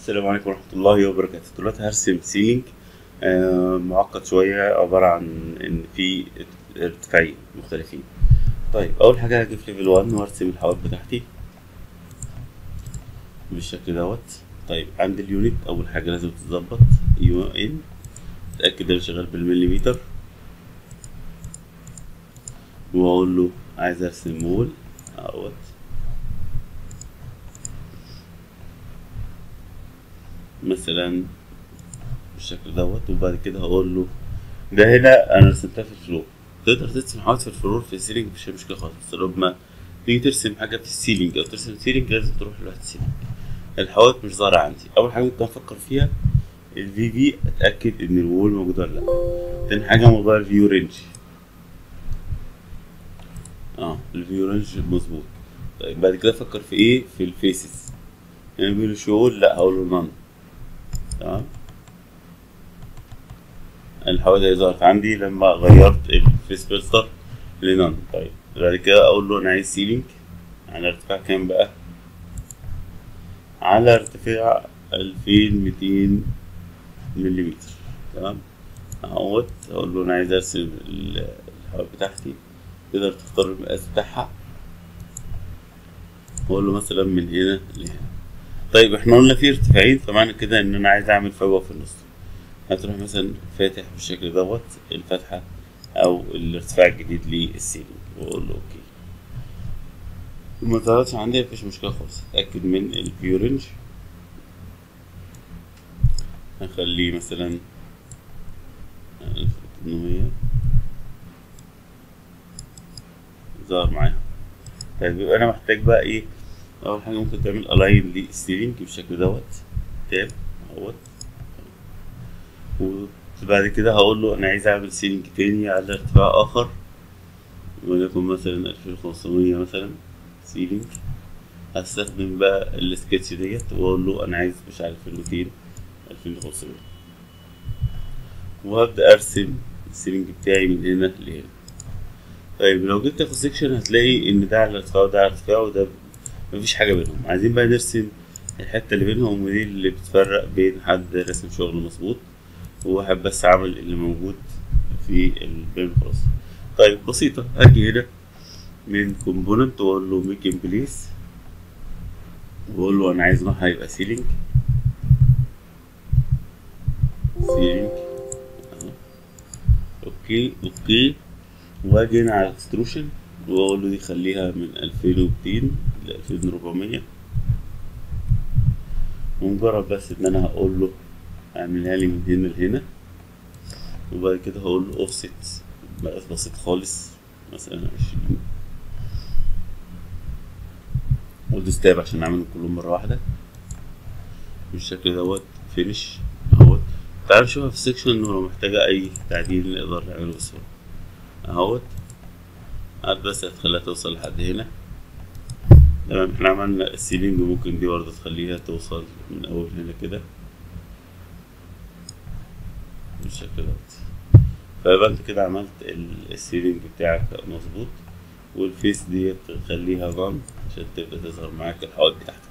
السلام عليكم ورحمة الله وبركاته. دلوقتي هرسم سيلينج معقد شوية، عبارة عن إن في ارتفاعين مختلفين. طيب أول حاجة هاجي في ليفل 1 وأرسم الحواف بتاعتي بالشكل دوت. طيب عند اليونت أول حاجة لازم تتظبط يو إن، أتأكد إن شغال بالمليمتر، وأقول له عايز أرسم وول أهوت. مثلا بالشكل دوت، وبعد كده هقول له ده هنا انا رسمتها في الفلور. تقدر ترسم حاجات في الفلور في السيلينج مفيش مشكله خالص، بس لما تيجي ترسم حاجه في السيلينج او ترسم سيلينج لازم تروح لوحده السيلينج. الحواف مش ظاهره عندي. اول حاجه ممكن افكر فيها الفي في، اتاكد ان الوول موجود ولا لا. تاني حاجه موضوع الفيو رينج، الفيو رينج مظبوط. طيب بعد كده افكر في ايه؟ في الفيسز، يعني بيقول شو لا هقول له نان. تمام، الحوادث ظهرت عندي لما غيرت الفيس فلتر لنان. طيب بعد كده اقول له انا عايز سيلينج على ارتفاع كام بقى؟ على ارتفاع 2200 مليمتر. تمام اهوت. اقول له انا عايز ارسم الحواف بتاعتي، تقدر تختار المقاس بتاعها، واقول له مثلا من هنا لهنا. طيب احنا قلنا في ارتفاعين، فمعنى كده ان انا عايز اعمل فجوة في النص. هتروح مثلا فاتح بالشكل دوت الفتحة او الارتفاع الجديد للسيلينج، واقول له اوكي. ما ظهرتش عندي مفيش مشكلة خالص. اتأكد من الفيو رينج، هخليه مثلا 1800 ظهر معايا. طيب يبقى انا محتاج بقى ايه؟ اول حاجة ممكن تعمل الاين للسيلينج بالشكل دوت، تاب اهوت. وبعد كده هقول له انا عايز اعمل سيلينج تاني على ارتفاع اخر، وليكن مثلا 2500 مثلا سيلينج. هستخدم بقى السكتش ديت واقول له انا عايز مش عارف 200 2500، وهبدأ ارسم السيلينج بتاعي من هنا لهنا. طيب لو جيت تاخد سيكشن هتلاقي ان ده على ارتفاع وده على ارتفاع، وده مفيش حاجة بينهم. عايزين بقى نرسم الحتة اللي بينهم، ودي اللي بتفرق بين حد رسم شغل مظبوط وواحد بس عمل اللي موجود في البين خلاص. طيب بسيطة، هاجي هنا من كومبوننت واقول له ميك ان بليس، واقول له انا عايز نوعها يبقى سيلينج اهو. اوكي. واجي هنا على اكستروشن واقول له دي خليها من 2200 ل 2400، ومجرد بس ان انا هقول له اعملها لي من هنا لهنا. وبعد كده هقول له اوفست مقاس بسيط خالص، مثلا 20، وادوس تاب عشان اعملهم كلهم مرة واحدة بالشكل دوت. فينش اهوت. تعال نشوفها في السكشن انه لو محتاجة اي تعديل نقدر نعمله بسهولة اهوت. بس هتخليها توصل لحد هنا. تمام، احنا عملنا السيلينج، ممكن دي برضه تخليها توصل من اول هنا كده بالشكل دوت. فيبقى انت كده عملت السيلينج بتاعك مظبوط. والفيس ديت تخليها ران عشان تبقى تظهر معاك الحواف بتاعتك.